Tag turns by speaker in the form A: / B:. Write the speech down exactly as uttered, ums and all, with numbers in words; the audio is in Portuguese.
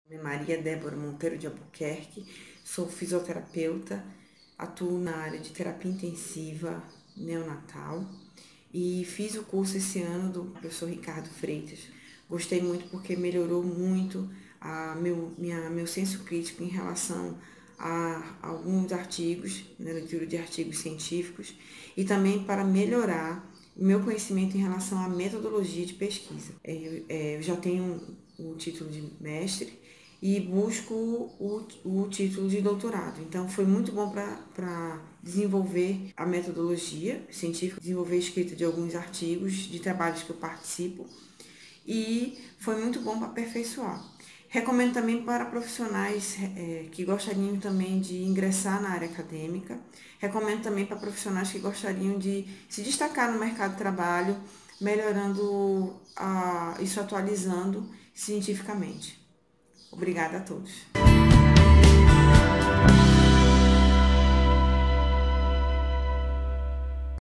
A: Meu nome é Maria Débora Monteiro de Albuquerque, sou fisioterapeuta, atuo na área de terapia intensiva neonatal e fiz o curso esse ano do professor Ricardo Freitas. Gostei muito porque melhorou muito a meu, minha, meu senso crítico em relação a alguns artigos, né, leitura de artigos científicos, e também para melhorar o meu conhecimento em relação à metodologia de pesquisa. Eu, é, eu já tenho o título de mestre e busco o, o título de doutorado. Então, foi muito bom para desenvolver a metodologia científica, desenvolver a escrita de alguns artigos, de trabalhos que eu participo, e foi muito bom para aperfeiçoar. Recomendo também para profissionais é, que gostariam também de ingressar na área acadêmica. Recomendo também para profissionais que gostariam de se destacar no mercado de trabalho, melhorando, a, isso atualizando cientificamente. Obrigada a todos.